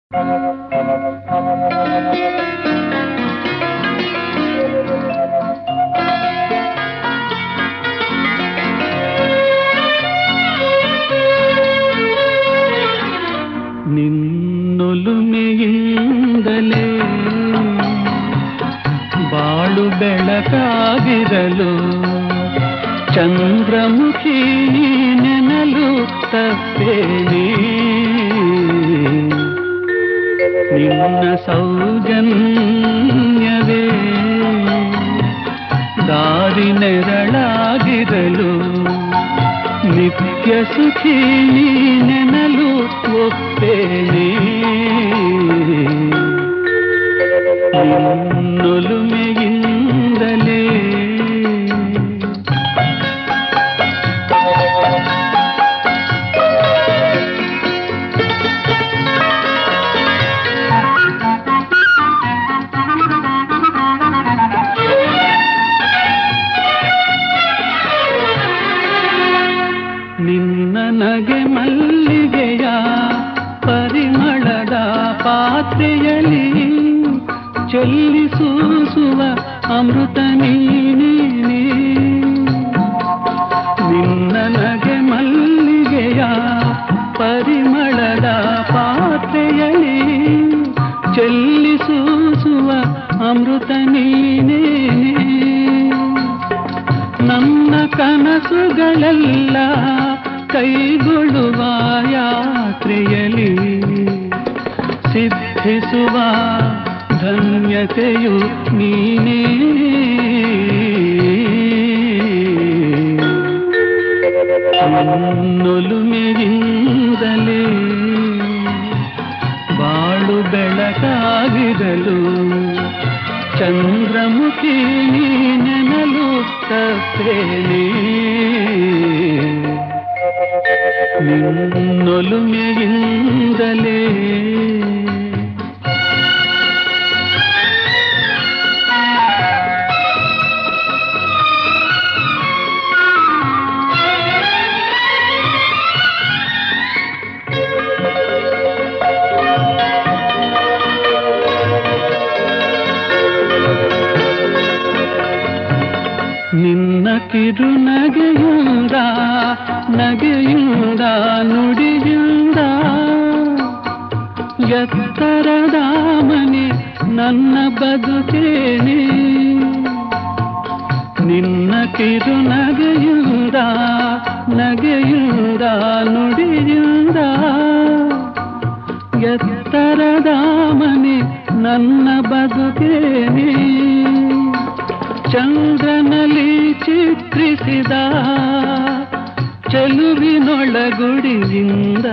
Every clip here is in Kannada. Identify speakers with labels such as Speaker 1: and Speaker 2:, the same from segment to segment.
Speaker 1: ನಿನ್ನೊಲುಮೆಯಿಂದಲೇ ಬಾಳು ಬೆಳಕಾಗಿರಲು ಚಂದ್ರಮುಖಿ ನೆನಲು ತಪ್ಪೇನೆ. ನಿನ್ನ ಸೌಜನ್ಯವೇ ದಾರಿ ನೆರಳಾಗಿರಲು ನಿತ್ಯ ಸುಖಿ ನೆನಲು ಒಪ್ಪೇನೆ. ನಿನ್ನೊಲುಮೆಯಿಂದಲೇ ನಿನ್ನ ನಗೆ ಮಲ್ಲಿಗೆಯ ಪರಿಮಳದ ಪಾತ್ರೆಯಲ್ಲಿ ಚೆಲ್ಲಿಸೂಸುವ ಅಮೃತ ನೀನೇ. ನಿನ್ನ ನಗೆ ಮಲ್ಲಿಗೆಯ ಪರಿಮಳದ ಪಾತ್ರೆಯಲ್ಲಿ ಚೆಲ್ಲಿಸೂಸುವ ಅಮೃತ ನೀನೇ. ನನ್ನ ಕನಸುಗಳೆಲ್ಲ ಕೈಗೊಳ್ಳುವ ಯಾತ್ರೆಯಲ್ಲಿ ಸಿದ್ಧಿಸುವ ಧನ್ಯತೆಯು ನೀನೇ. ನನ್ನೊಲುಮೆಯಿಂದಲೇ ಬಾಳು ಬೆಳಕಾಗಿರಲು ಚಂದ್ರಮುಖಿ ನೆನಲು ತಪ್ಪೇನೆ. ನಿನ್ನೊಲುಮೆಯಿಂದಲೇ ನಿನ್ನ ಕಿರು ನಗೆಯಿಂದ ನಗೆಯಿಂದ ನುಡಿಯಿಂದ ಎತ್ತರದ ಮನೆ ನನ್ನ ಬದುಕೇನೆ. ನಿನ್ನ ಕಿರು ನಗೆಯಿಂದ ನಗೆಯಿಂದ ನುಡಿಯಿಂದ ಎತ್ತರದ ಮನೆ ನನ್ನ ಬದುಕೇನೆ. ಚಂದ್ರನಲ್ಲಿ ಚಿತ್ರಿಸಿದ ಚೆಲುವಿನೊಳಗುಡಿಯಿಂದ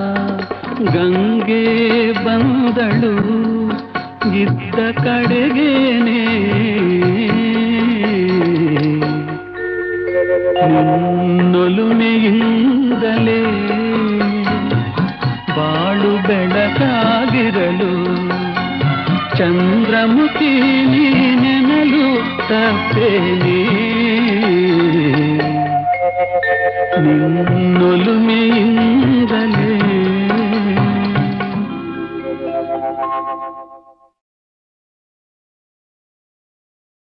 Speaker 1: ಗಂಗೆ ಬಂದಳು ಇದ್ದ ಕಡೆಗೇನೆ. ನಿನ್ನೊಲುಮೆಯಿಂದಲೇ ಬಾಳು ಬೆಳಕಾಗಿರಲು ಚಂದ್ರಮುಖಿ ನೆನಲು ತಪ್ಪೇನೆ.